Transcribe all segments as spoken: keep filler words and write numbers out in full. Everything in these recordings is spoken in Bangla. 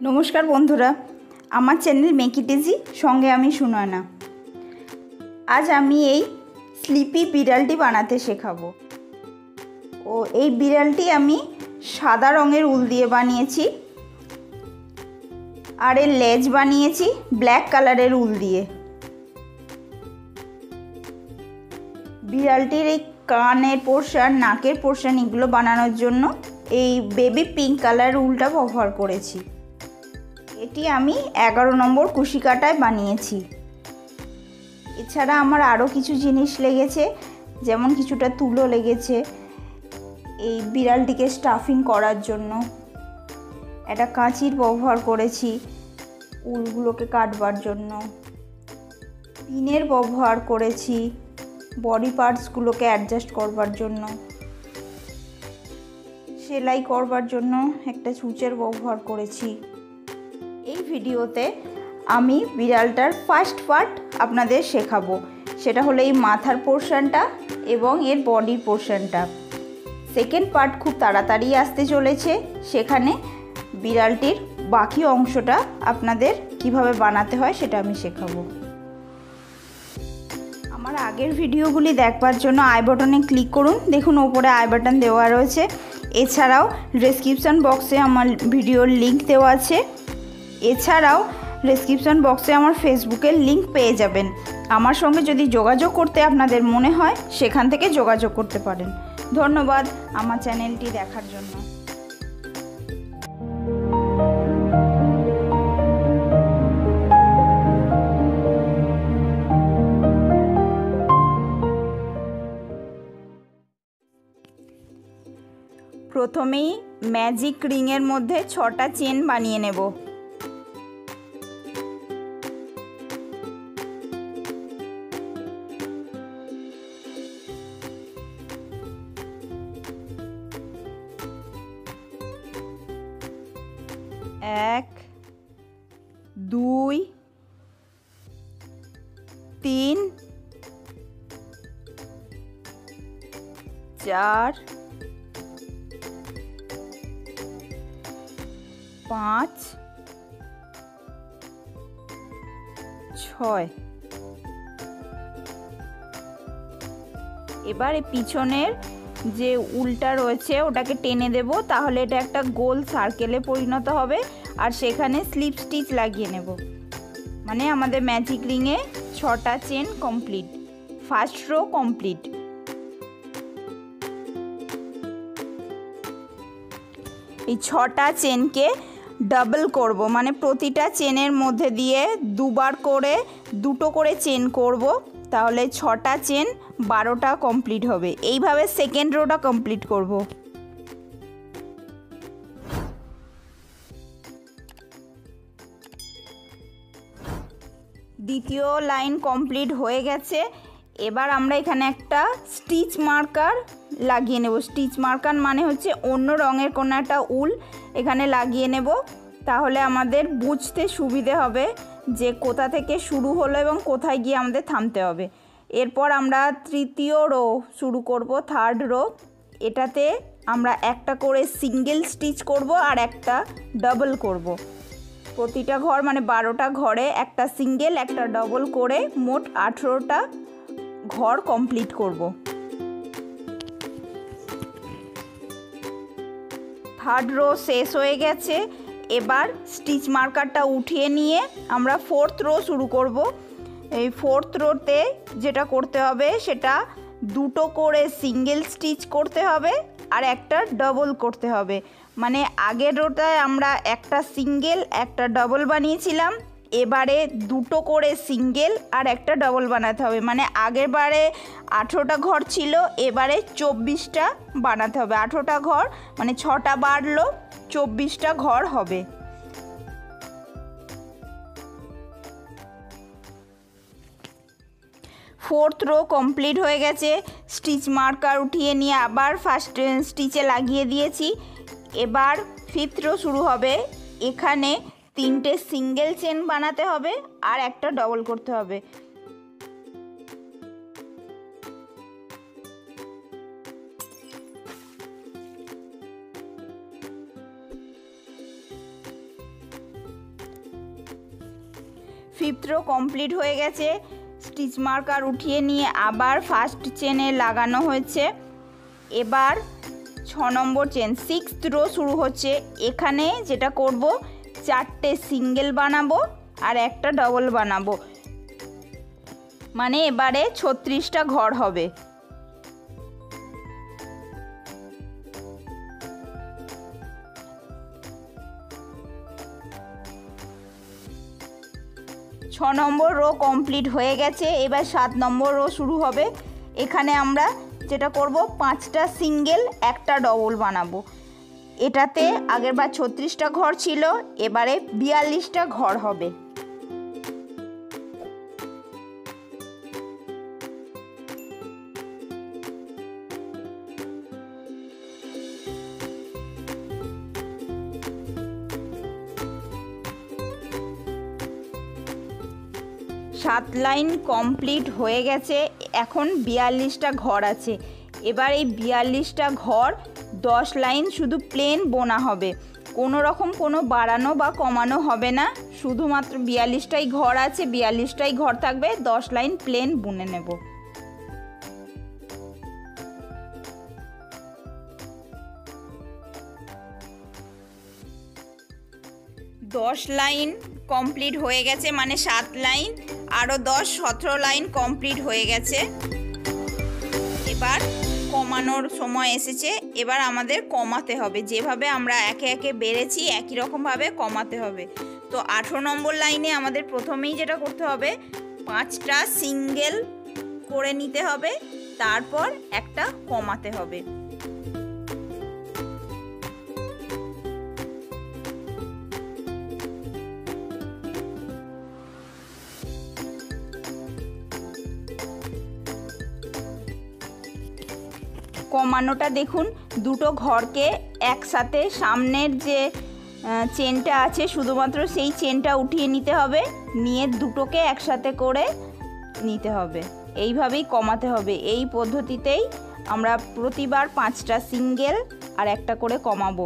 नमस्कार बंधुरा आमार चैनल मेक इट इजी संगे आमी सुनयना। आज आमी এই স্লিপি বিড়ালটি বানাতে শেখাবো। ও এই বিড়ালটি আমি সাদা রঙের উল দিয়ে বানিয়েছি আর এর লেজ বানিয়েছি ব্ল্যাক কালারের উল দিয়ে। বিড়ালটির এই কানের পোর্শন নাকের পোর্শন এগুলো বানানোর জন্য এই বেবি পিঙ্ক কালার উলটা ব্যবহার করেছি। এটি আমি এগারো নম্বর কুশি কাটায় বানিয়েছি। এছাড়া আমার আরও কিছু জিনিস লেগেছে, যেমন কিছুটা তুলো লেগেছে এই বিড়ালটিকে স্টাফিং করার জন্য। একটা কাঁচির ব্যবহার করেছি উলগুলোকে কাটবার জন্য। পিনের ব্যবহার করেছি বডি পার্টসগুলোকে অ্যাডজাস্ট করবার জন্য। সেলাই করবার জন্য একটা সূচের ব্যবহার করেছি। এই ভিডিওতে আমি বিড়ালটার ফার্স্ট পার্ট আপনাদের শেখাবো, সেটা হলো এই মাথার পোর্শনটা এবং এর বডির পোর্শনটা। সেকেন্ড পার্ট খুব তাড়াতাড়ি আসতে চলেছে, সেখানে বিড়ালটির বাকি অংশটা আপনাদের কিভাবে বানাতে হয় সেটা আমি শেখাবো। আমার আগের ভিডিওগুলি দেখবার জন্য আই বাটনে ক্লিক করুন, দেখুন ওপরে আই বাটন দেওয়া রয়েছে। এছাড়াও ডেসক্রিপশন বক্সে আমার ভিডিওর লিঙ্ক দেওয়া আছে। এছাড়াও ডেসক্রিপশন বক্সে আমার ফেসবুকের লিঙ্ক পেয়ে যাবেন। আমার সঙ্গে যদি যোগাযোগ করতে আপনাদের মনে হয় সেখান থেকে যোগাযোগ করতে পারেন। ধন্যবাদ আমার চ্যানেলটি দেখার জন্য। প্রথমেই ম্যাজিক রিংয়ের মধ্যে ছটা চেন বানিয়ে নেব। এক, দুই, তিন, চার, পাঁচ, ছয়। এবার এই পিছনের যে উলটা রয়েছে ওটাকে টেনে দেব, তাহলে এটা একটা গোল সার্কেলে পরিণত হবে আর সেখানে স্লিপ স্টিচ লাগিয়ে নেব। মানে আমাদের ম্যাজিক রিংয়ে ছটা chain complete, first row complete. এই ছটা চেনকে ডাবল করব, মানে প্রতিটা চেনের মধ্যে দিয়ে দুবার করে দুটো করে চেন করব, তাহলে ছটা চেন বারোটা কমপ্লিট হবে। এইভাবে সেকেন্ড রোটা কমপ্লিট করব। দ্বিতীয় লাইন কমপ্লিট হয়ে গেছে। এবার আমরা এখানে একটা স্টিচ মার্কার লাগিয়ে নেব। স্টিচ মার্কার মানে হচ্ছে অন্য রঙের কোনো একটা উল এখানে লাগিয়ে নেব, তাহলে আমাদের বুঝতে সুবিধে হবে যে কোথা থেকে শুরু হলো এবং কোথায় গিয়ে আমাদের থামতে হবে। এরপর আমরা তৃতীয় রো শুরু করব, থার্ড রো। এটাতে আমরা একটা করে সিঙ্গেল স্টিচ করব আর একটা ডাবল করব। প্রতিটা ঘর মানে বারোটা ঘরে একটা সিঙ্গেল একটা ডাবল করে মোট আঠেরোটা ঘর কমপ্লিট করব। থার্ড রো শেষ হয়ে গেছে। এবার স্টিচ মার্কারটা উঠিয়ে নিয়ে আমরা ফোর্থ রো শুরু করব। এই ফোর্থ রোতে যেটা করতে হবে সেটা দুটো করে সিঙ্গেল স্টিচ করতে হবে আর একটা ডাবল করতে হবে। মানে আগের রোটায় আমরা একটা সিঙ্গেল একটা ডাবল বানিয়েছিলাম, এবারে দুটো করে সিঙ্গেল আর একটা ডাবল বানাতে হবে। মানে আগের বারে আঠেরোটা ঘর ছিল, এবারে চব্বিশটা বানাতে হবে। আঠেরোটা ঘর মানে ছটা বাড়লো, চব্বিশটা ঘর হবে। ফোর্থ রো কমপ্লিট হয়ে গেছে। স্টিচ মার্কার উঠিয়ে নিয়ে আবার ফার্স্ট স্টিচে লাগিয়ে দিয়েছি। এবার ফিফথ রো শুরু হবে। এখানে তিনটে সিঙ্গেল চেন বানাতে হবে আর একটা ডবল করতে হবে। ফিফথ রো কমপ্লিট হয়ে গেছে। স্টিচ মার্কার উঠিয়ে নিয়ে আবার ফার্স্ট চেনে লাগানো হয়েছে। এবার ছ নম্বর চেন সিক্সথ রো শুরু হচ্ছে। এখানে যেটা করব, চারটে সিঙ্গেল বানাবো আর একটা ডবল বানাবো, মানে এবারে ছত্রিশটা ঘর হবে। ছ নম্বর রো কমপ্লিট হয়ে গেছে। এবার সাত নম্বর রো শুরু হবে। এখানে আমরা যেটা করব, পাঁচটা সিঙ্গেল একটা ডবল বানাবো। এটাতে আগেরবার ছত্রিশটা ঘর ছিল, এবারে বিয়াল্লিশটা ঘর হবে। সাত লাইন কমপ্লিট হয়ে গেছে। এখন বিয়াল্লিশটা ঘর আছে। এবার এই বিয়াল্লিশটা ঘর দশ লাইন শুধু প্লেন বোনা হবে, কোনো রকম কোনো বাড়ানো বা কমানো হবে না। শুধুমাত্র বিয়াল্লিশটাই ঘর আছে, বিয়াল্লিশটাই ঘর থাকবে, দশ লাইন প্লেন বুনে নেব। দশ লাইন কমপ্লিট হয়ে গেছে, মানে সাত লাইন আরও দশ সতেরো লাইন কমপ্লিট হয়ে গেছে। এবার কমানোর সময় এসেছে। এবার আমাদের কমাতে হবে, যেভাবে আমরা একে একে বেড়েছি একই রকমভাবে কমাতে হবে। তো আঠেরো নম্বর লাইনে আমাদের প্রথমেই যেটা করতে হবে, পাঁচটা সিঙ্গেল করে নিতে হবে, তারপর একটা কমাতে হবে। কমানোটা দেখুন, দুটো ঘরকে একসাথে সামনের যে চেনটা আছে শুধুমাত্র সেই চেনটা উঠিয়ে নিতে হবে, নিয়ে দুটোকে একসাথে করে নিতে হবে। এইভাবেই কমাতে হবে। এই পদ্ধতিতেই আমরা প্রতিবার পাঁচটা সিঙ্গেল আর একটা করে কমাবো।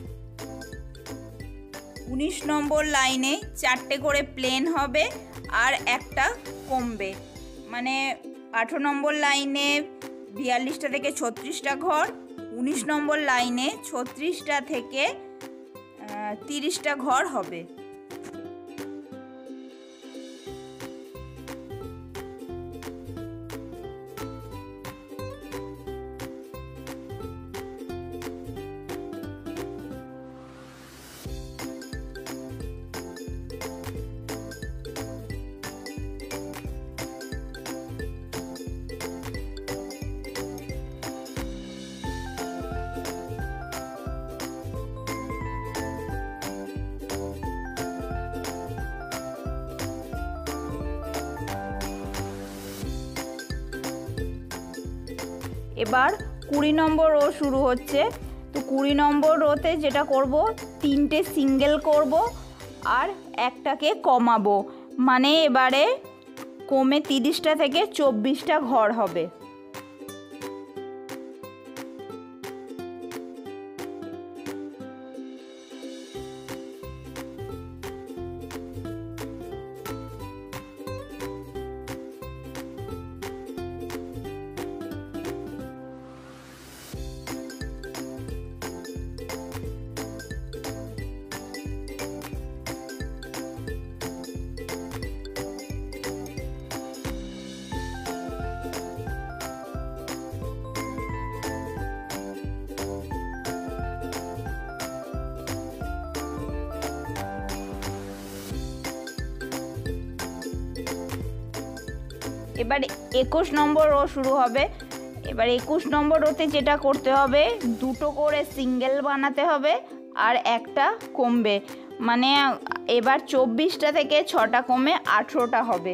উনিশ নম্বর লাইনে চারটে করে প্লেন হবে আর একটা কমবে, মানে আঠেরো নম্বর লাইনে বিয়াল্লিশটা থেকে ছত্রিশটা ঘর, উনিশ নম্বর লাইনে ছত্রিশটা থেকে তিরিশটা ঘর হবে। এবার কুড়ি নম্বর রো শুরু হচ্ছে। তো কুড়ি নম্বর রোতে যেটা করব, তিনটে সিঙ্গেল করব আর একটাকে কমাবো, মানে এবারে কমে তিরিশটা থেকে চব্বিশটা ঘর হবে। এবার একুশ নম্বর রো শুরু হবে। এবার একুশ নম্বর রোতে যেটা করতে হবে, দুটো করে সিঙ্গেল বানাতে হবে আর একটা কমবে, মানে এবার চব্বিশটা থেকে ছটা কমে আঠেরোটা হবে।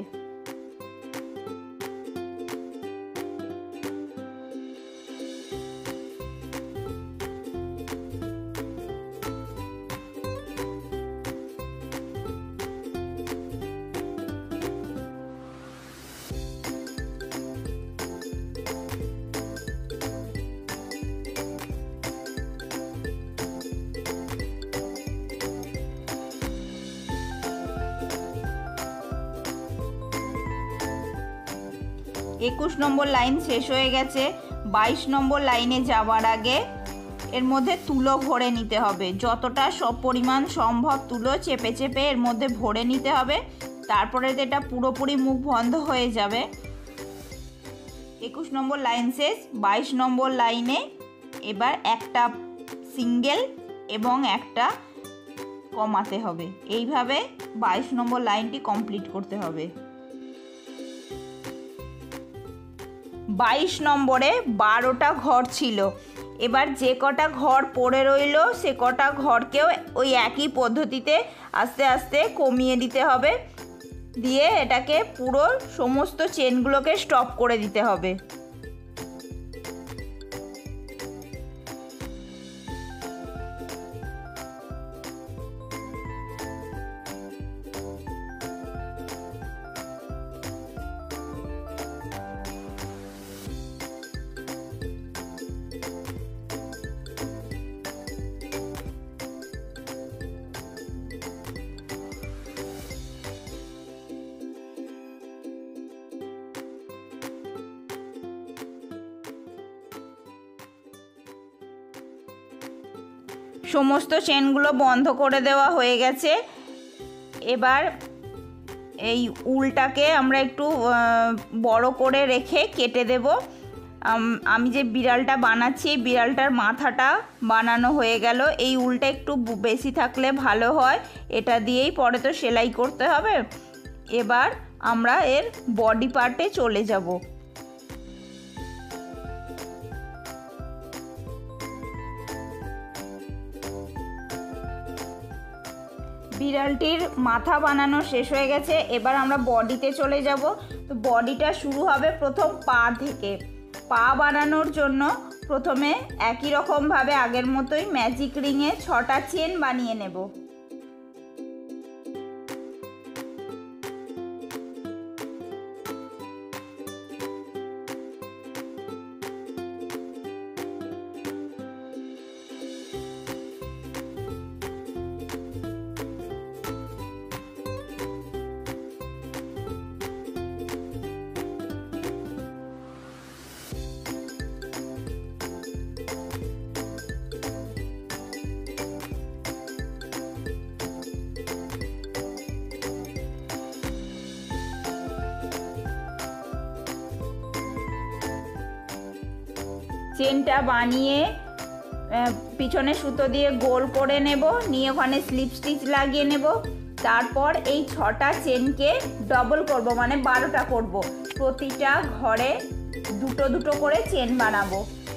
একুশ নম্বর লাইন শেষ হয়ে গেছে। বাইশ নম্বর লাইনে যাওয়ার আগে এর মধ্যে তুলো ভরে নিতে হবে। যতটা সব পরিমাণ সম্ভব তুলো চেপে চেপে এর মধ্যে ভরে নিতে হবে। তারপরে এটা পুরোপুরি মুখ বন্ধ হয়ে যাবে। একুশ নম্বর লাইন শেষ। বাইশ নম্বর লাইনে এবার একটা সিঙ্গেল এবং একটা কমাতে হবে। এইভাবে বাইশ নম্বর লাইনটি কমপ্লিট করতে হবে। বাইশ নম্বরে বারোটা ঘর ছিল। এবার যে কটা ঘর পড়ে রইল সে কটা ঘরকেও ওই একই পদ্ধতিতে আস্তে আস্তে কমিয়ে দিতে হবে। দিয়ে এটাকে পুরো সমস্ত চেনগুলোকে স্টপ করে দিতে হবে। সমস্ত চেনগুলো বন্ধ করে দেওয়া হয়ে গেছে। এবার এই উলটাকে আমরা একটু বড় করে রেখে কেটে দেব। আমি যে বিড়ালটা বানাচ্ছি বিড়ালটার মাথাটা বানানো হয়ে গেল। এই উলটা একটু বেশি থাকলে ভালো হয়, এটা দিয়েই পরে তো সেলাই করতে হবে। এবার আমরা এর বডি পার্টে চলে যাব। বিড়ালটির মাথা বানানো শেষ হয়ে গেছে। এবার আমরা বডিতে চলে যাব। তো বডিটা শুরু হবে প্রথম পা থেকে। পা বানানোর জন্য প্রথমে একই রকমভাবে আগের মতোই ম্যাজিক রিংয়ে ছটা চেন বানিয়ে নেব। চেনটা বানিয়ে পিছনে সুতো দিয়ে গোল করে নেব, নিয়ে ওখানে স্লিপ স্টিচ লাগিয়ে নেব। তারপর এই ছটা চেনকে ডবল করব, মানে বারোটা করব। প্রতিটা ঘরে দুটো দুটো করে চেন বানাবো।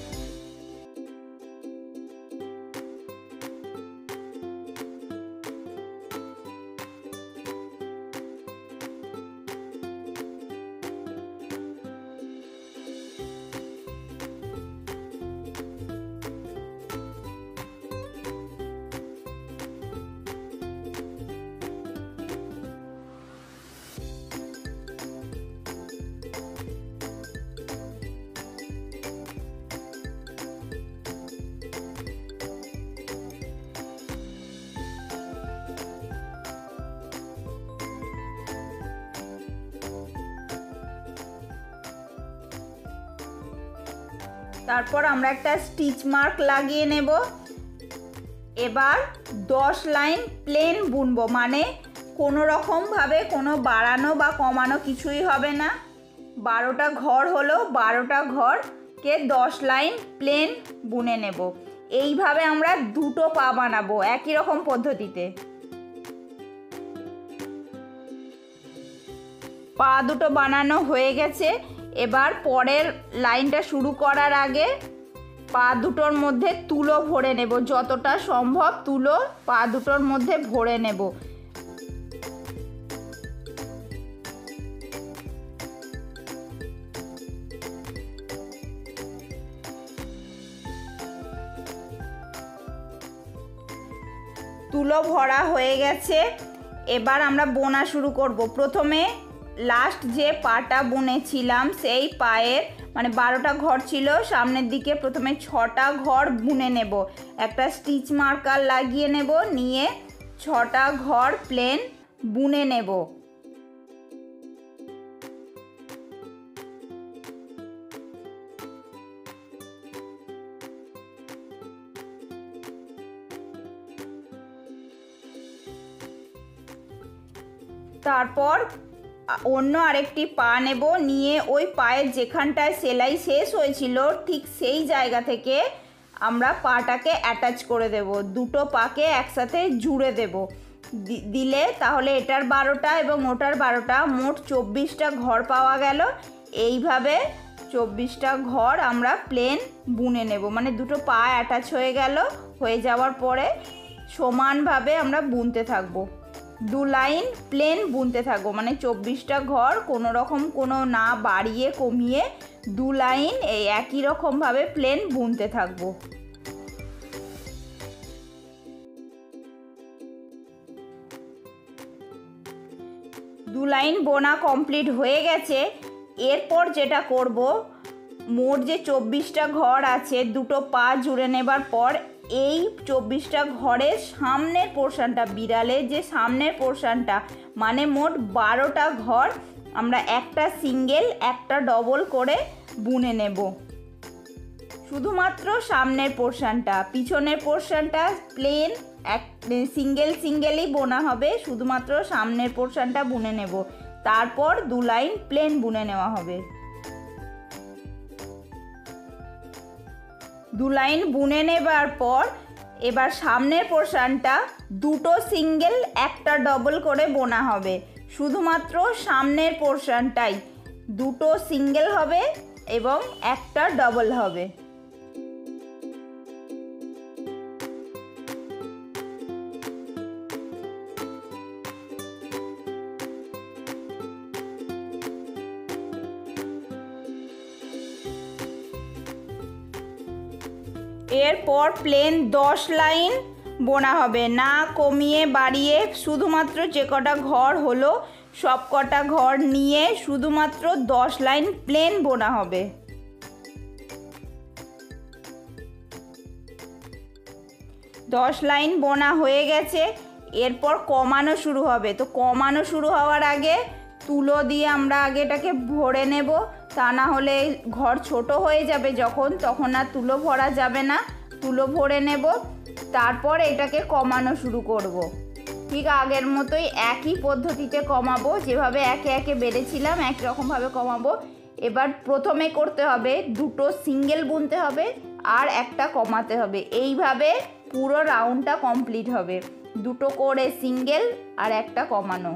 তারপর আমরা একটা স্টিচ মার্ক লাগিয়ে নেব। এবার দশ লাইন প্লেন বুনবো, মানে কোনো রকমভাবে কোনো বাড়ানো বা কমানো কিছুই হবে না। বারোটা ঘর হলো, বারোটা ঘরকে দশ লাইন প্লেন বুনে নেব। এইভাবে আমরা দুটো পা বানাবো একই রকম পদ্ধতিতে। পা দুটো বানানো হয়ে গেছে। এবার পরের লাইনটা শুরু করার আগে পা দুটোর মধ্যে তুলো ভরে নেব। যতটা সম্ভব তুলো পা দুটোর মধ্যে ভরে নেব। তুলো ভরা হয়ে গেছে। এবার আমরা বোনা শুরু করব। প্রথমে লাস্ট যে পাটা বুনেছিলাম সেই পায়ের মানে বারোটা ঘর ছিল, সামনের দিকে প্রথমে ছটা ঘর বুনে নেব। একটা স্টিচ মার্কার লাগিয়ে নেব, নিয়ে ছটা ঘর প্লেন বুনে নেব। তারপর অন্য আরেকটি পা নেব, নিয়ে ওই পায়ের যেখানটায় সেলাই শেষ হয়েছিল ঠিক সেই জায়গা থেকে আমরা পাটাকে অ্যাটাচ করে দেব, দুটো পাকে একসাথে জুড়ে দেব। দিলে তাহলে এটার বারোটা এবং ওটার বারোটা, মোট চব্বিশটা ঘর পাওয়া গেল। এইভাবে চব্বিশটা ঘর আমরা প্লেন বুনে নেব, মানে দুটো পা অ্যাটাচ হয়ে গেল। হয়ে যাওয়ার পরে সমানভাবে আমরা বুনতে থাকবো, দু লাইন প্লেন বুনতে থাকবো, মানে চব্বিশটা ঘর কোনো রকম কোনো না বাড়িয়ে কমিয়ে দু লাইন এই একই রকমভাবে প্লেন বুনতে থাকবো। দু লাইন বোনা কমপ্লিট হয়ে গেছে। এরপর যেটা করব, মোট যে চব্বিশটা ঘর আছে দুটো পা জুড়ে নেবার পর এই চব্বিশটা ঘরের সামনের পোর্শনটা, বিড়ালের যে সামনের পোর্শনটা, মানে মোট বারোটা ঘর আমরা একটা সিঙ্গেল একটা ডবল করে বুনে নেব। শুধুমাত্র সামনের পোর্শনটা, পিছনের পোর্শনটা প্লেন এক সিঙ্গেল সিঙ্গেলই বোনা হবে, শুধুমাত্র সামনের পোর্শনটা বুনে নেব। তারপর দু লাইন প্লেন বুনে নেওয়া হবে। দু লাইন বুনে নেবার পর এবার সামনের পোর্শনটা দুটো সিঙ্গেল একটা ডবল করে বোনা হবে, শুধুমাত্র সামনের পোর্শনটাই দুটো সিঙ্গেল হবে এবং একটা ডবল হবে। এরপর প্লেন দশ লাইন বোনা হবে, না কমিয়ে বাড়িয়ে, শুধুমাত্র যে কটা ঘর হলো সব কটা ঘর নিয়ে শুধুমাত্র দশ লাইন প্লেন বোনা হবে। দশ লাইন বোনা হয়ে গেছে। এরপর কমানো শুরু হবে। তো কমানো শুরু হওয়ার আগে তুলো দিয়ে আমরা আগে এটাকে ভরে নেব, তা না হলে ঘর ছোট হয়ে যাবে যখন, তখন আর তুলো ভরা যাবে না। তুলো ভরে নেব, তারপর এটাকে কমানো শুরু করব। ঠিক আগের মতোই একই পদ্ধতিতে কমাবো, যেভাবে একে একে বেড়েছিলাম একই রকমভাবে কমাবো। এবার প্রথমে করতে হবে দুটো সিঙ্গেল বুনতে হবে আর একটা কমাতে হবে, এইভাবে পুরো রাউন্ডটা কমপ্লিট হবে। দুটো করে সিঙ্গেল আর একটা কমানো।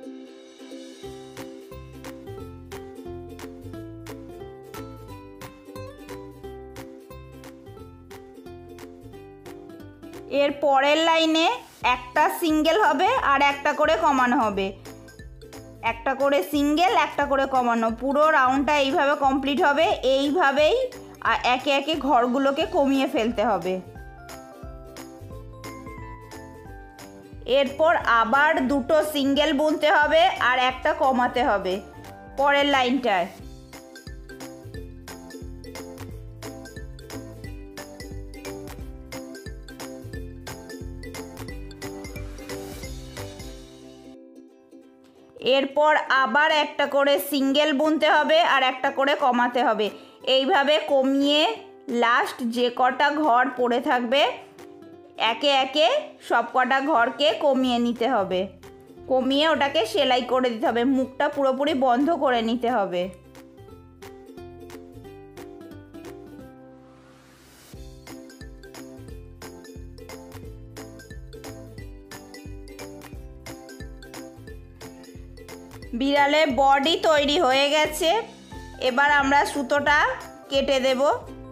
এর পরের লাইনে একটা সিঙ্গেল হবে আর একটা করে কমানো হবে, একটা করে সিঙ্গেল একটা করে কমানো, পুরো রাউন্ডটা এইভাবে কমপ্লিট হবে। এইভাবেই একে একে ঘরগুলোকে কমিয়ে ফেলতে হবে। এরপর আবার দুটো সিঙ্গেল বুনতে হবে আর একটা কমাতে হবে পরের লাইনটায়। এরপর আবার একটা করে সিঙ্গেল বুনতে হবে আর একটা করে কমাতে হবে। এইভাবে কমিয়ে লাস্ট যে কটা ঘর পড়ে থাকবে একে একে সব কটা ঘরকে কমিয়ে নিতে হবে, কমিয়ে ওটাকে সেলাই করে দিতে হবে, মুখটা পুরোপুরি বন্ধ করে নিতে হবে। বিড়ালের বডি তৈরি হয়ে গেছে। এবার আমরা সুতোটা কেটে দেব।